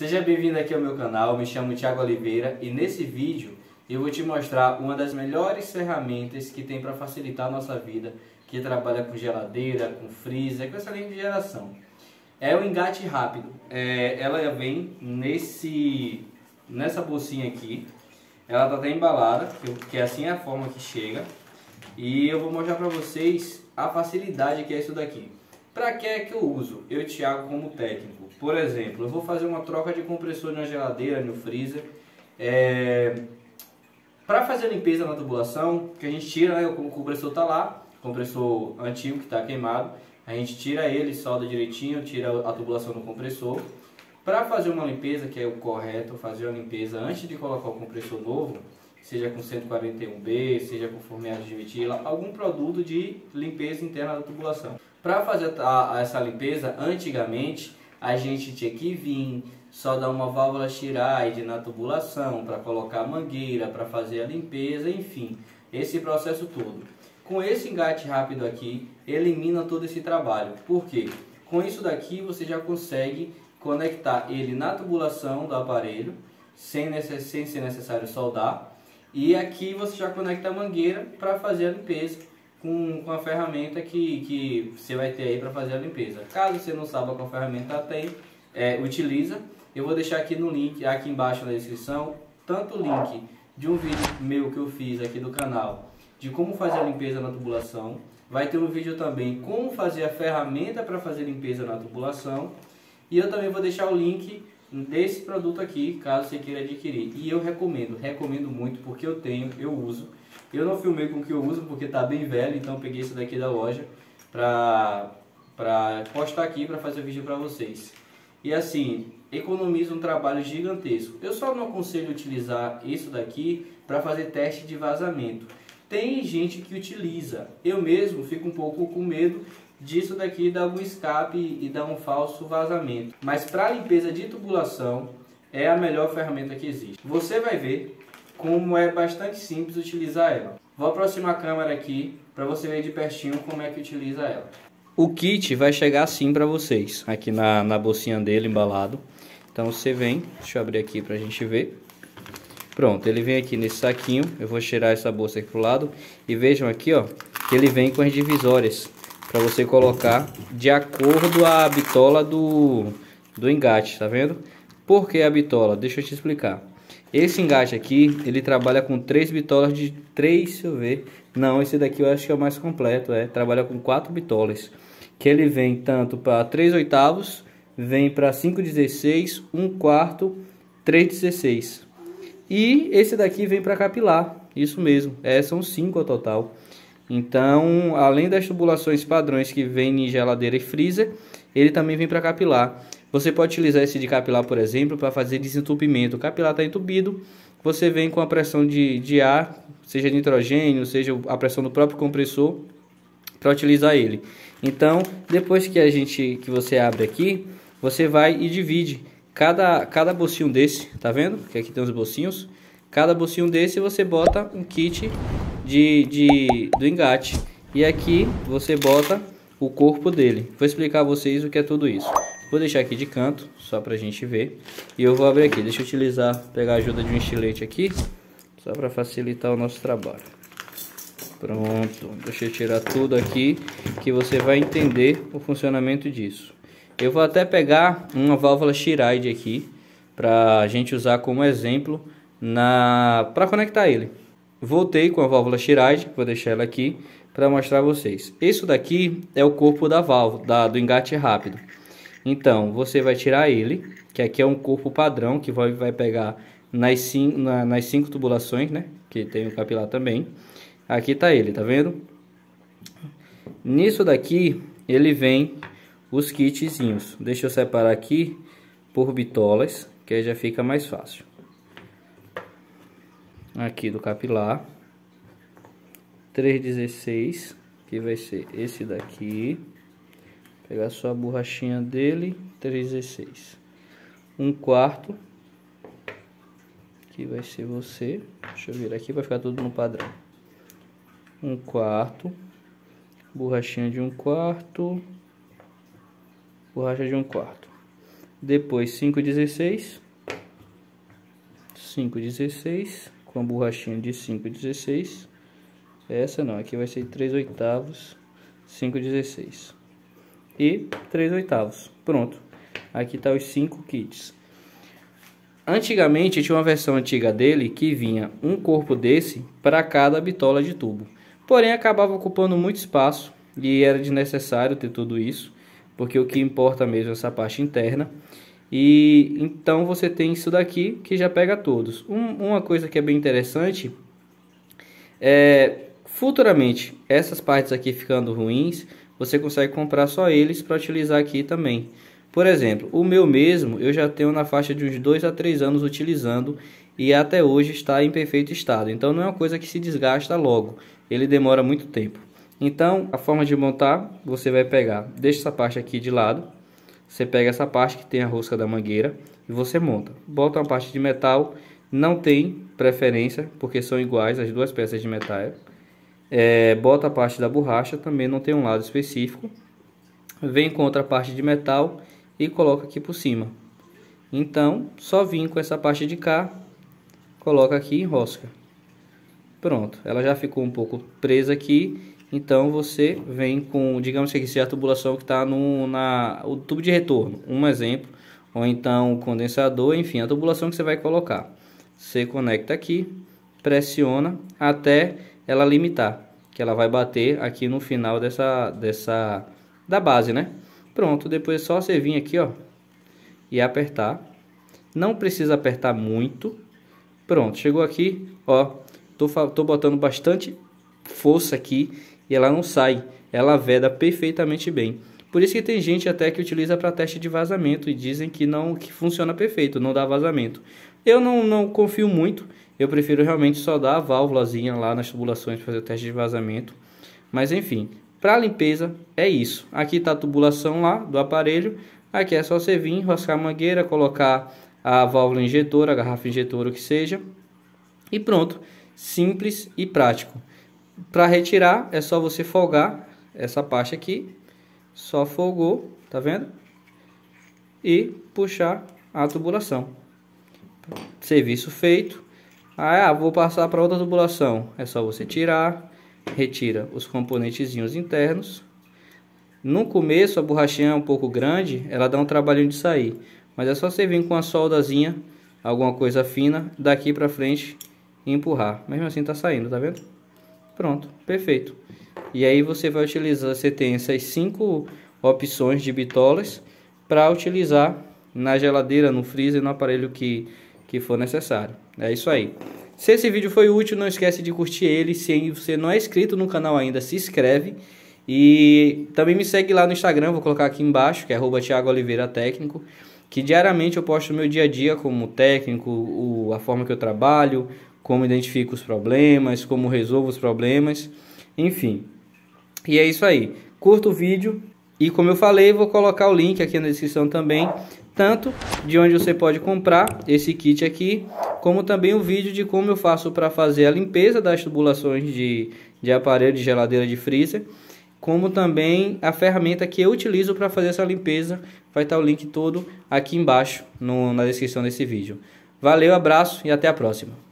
Seja bem-vindo aqui ao meu canal, me chamo Thiago Oliveira e nesse vídeo eu vou te mostrar uma das melhores ferramentas que tem para facilitar a nossa vida, que trabalha com geladeira, com freezer, com essa linha de geração. É o engate rápido. Ela vem nessa bolsinha aqui, ela está até embalada, que assim é a forma que chega. E eu vou mostrar para vocês a facilidade que é isso daqui. Para que é que eu uso? Eu, Thiago, como técnico. Por exemplo, eu vou fazer uma troca de compressor na geladeira, no freezer. Para fazer a limpeza na tubulação, que a gente tira, né, o compressor está lá, compressor antigo que está queimado. A gente tira ele, solda direitinho, tira a tubulação do compressor. Para fazer uma limpeza, que é o correto, fazer a limpeza antes de colocar o compressor novo, seja com 141B, seja com formeado de vitila, algum produto de limpeza interna da tubulação. Para fazer essa limpeza, antigamente a gente tinha que vir, só dar uma válvula Chiraide na tubulação para colocar a mangueira, para fazer a limpeza, enfim, esse processo todo. Com esse engate rápido aqui, elimina todo esse trabalho. Por quê? Com isso daqui você já consegue conectar ele na tubulação do aparelho, sem ser necessário soldar. E aqui você já conecta a mangueira para fazer a limpeza com a ferramenta que você vai ter aí para fazer a limpeza. Caso você não saiba qual ferramenta utiliza, eu vou deixar aqui no link, aqui embaixo na descrição, tanto o link de um vídeo meu que eu fiz aqui do canal, de como fazer a limpeza na tubulação. Vai ter um vídeo também como fazer a ferramenta para fazer limpeza na tubulação. E eu também vou deixar o link desse produto aqui, caso você queira adquirir. E eu recomendo muito, porque eu uso. Eu não filmei com o que eu uso, porque tá bem velho, então eu peguei isso daqui da loja para postar aqui, para fazer o vídeo para vocês. E assim, economiza um trabalho gigantesco. Eu só não aconselho utilizar isso daqui para fazer teste de vazamento. Tem gente que utiliza. Eu mesmo fico um pouco com medo disso daqui dar um escape e dar um falso vazamento. Mas para limpeza de tubulação é a melhor ferramenta que existe. Você vai ver como é bastante simples utilizar ela. Vou aproximar a câmera aqui para você ver de pertinho como é que utiliza ela. O kit vai chegar assim para vocês, aqui na bolsinha dele embalado. Então você vem, deixa eu abrir aqui para a gente ver. Pronto, ele vem aqui nesse saquinho. Eu vou tirar essa bolsa aqui pro lado e vejam aqui, ó, que ele vem com as divisórias para você colocar de acordo a bitola do engate, tá vendo? Por que a bitola? Deixa eu te explicar. Esse engate aqui, ele trabalha com 3 bitolas de 3, deixa eu ver. Não, esse daqui eu acho que é o mais completo, trabalha com 4 bitolas. Que ele vem tanto para 3/8, vem para 5/16, 1/4, 3/16. E esse daqui vem para capilar, isso mesmo, são 5 ao total. Então, além das tubulações padrões que vem em geladeira e freezer, ele também vem para capilar. Você pode utilizar esse de capilar, por exemplo, para fazer desentupimento. O capilar está entupido, você vem com a pressão de ar, seja nitrogênio, seja a pressão do próprio compressor, para utilizar ele. Então, depois que você abre aqui, você vai e divide cada bolsinho desse, tá vendo? Que aqui tem os bolsinhos. Cada bolsinho desse você bota um kit do engate. E aqui você bota o corpo dele. Vou explicar a vocês o que é tudo isso. Vou deixar aqui de canto, só pra gente ver. E eu vou abrir aqui. Deixa eu pegar a ajuda de um estilete aqui, só para facilitar o nosso trabalho. Pronto. Deixa eu tirar tudo aqui, que você vai entender o funcionamento disso. Eu vou até pegar uma válvula Chiraide aqui, pra gente usar como exemplo para conectar ele. Voltei com a válvula Chiraide, vou deixar ela aqui para mostrar a vocês. Isso daqui é o corpo da válvula, do engate rápido. Então, você vai tirar ele, que aqui é um corpo padrão, que vai pegar nas 5 tubulações, né? Que tem o capilar também. Aqui tá ele, tá vendo? Nisso daqui, ele vem os kitzinhos. Deixa eu separar aqui por bitolas, que aí já fica mais fácil. Aqui do capilar. 3/16, que vai ser esse daqui. Pegar só a borrachinha dele, 3/16. 1/4, que vai ser você. Deixa eu virar aqui para ficar tudo no padrão. 1/4, borrachinha de 1/4, borracha de 1/4. depois 5,16, 5,16 com a borrachinha de 5,16. Essa não, aqui vai ser 3/8, 5,16 e 3/8. Pronto, aqui tá os 5 kits. Antigamente tinha uma versão antiga dele que vinha um corpo desse para cada bitola de tubo, porém acabava ocupando muito espaço e era desnecessário ter tudo isso, porque o que importa mesmo é essa parte interna. E então você tem isso daqui que já pega todos. Uma coisa que é bem interessante é, futuramente, essas partes aqui ficando ruins, você consegue comprar só eles para utilizar aqui também. Por exemplo, o meu mesmo, eu já tenho na faixa de uns 2 a 3 anos utilizando e até hoje está em perfeito estado. Então não é uma coisa que se desgasta logo, ele demora muito tempo. Então a forma de montar, você vai pegar, deixa essa parte aqui de lado, você pega essa parte que tem a rosca da mangueira e você monta. Bota uma parte de metal, não tem preferência porque são iguais as duas peças de metal. Bota a parte da borracha, também não tem um lado específico. Vem com outra parte de metal e coloca aqui por cima. Então, só vim com essa parte de cá, coloca aqui e enrosca. Pronto, ela já ficou um pouco presa aqui. Então você vem com, digamos que aqui seja a tubulação que está o tubo de retorno, um exemplo, ou então o condensador, enfim, a tubulação que você vai colocar. Você conecta aqui, pressiona até ela limitar, que ela vai bater aqui no final da base, né? Pronto, depois é só você vir aqui, ó, e apertar. Não precisa apertar muito. Pronto, chegou aqui, ó, tô botando bastante força aqui e ela não sai, ela veda perfeitamente bem. Por isso que tem gente até que utiliza para teste de vazamento e dizem que funciona perfeito, não dá vazamento. Eu não confio muito, eu prefiro realmente só dar a válvulazinha lá nas tubulações para fazer o teste de vazamento. Mas enfim, para limpeza é isso. Aqui está a tubulação lá do aparelho, aqui é só você vir, enroscar a mangueira, colocar a válvula injetora, a garrafa injetora, o que seja, e pronto, simples e prático. Para retirar é só você folgar essa parte aqui, só folgou, tá vendo? E puxar a tubulação. Serviço feito. Vou passar para outra tubulação. É só você tirar, retira os componentezinhos internos. No começo a borrachinha é um pouco grande, ela dá um trabalhinho de sair, mas é só você vir com a soldazinha, alguma coisa fina, daqui para frente e empurrar. Mesmo assim tá saindo, tá vendo? Pronto, perfeito. E aí você vai utilizar, você tem essas 5 opções de bitolas para utilizar na geladeira, no freezer, no aparelho que for necessário. É isso aí. Se esse vídeo foi útil, não esquece de curtir ele. Se você não é inscrito no canal ainda, se inscreve. E também me segue lá no Instagram, vou colocar aqui embaixo, que é @thiagooliveiraTecnico, que diariamente eu posto o meu dia a dia como técnico, a forma que eu trabalho, como identifico os problemas, como resolvo os problemas, enfim. E é isso aí. Curta o vídeo e, como eu falei, vou colocar o link aqui na descrição também, tanto de onde você pode comprar esse kit aqui, como também o vídeo de como eu faço para fazer a limpeza das tubulações de aparelho, de geladeira, de freezer, como também a ferramenta que eu utilizo para fazer essa limpeza. Vai estar o link todo aqui embaixo na descrição desse vídeo. Valeu, abraço e até a próxima.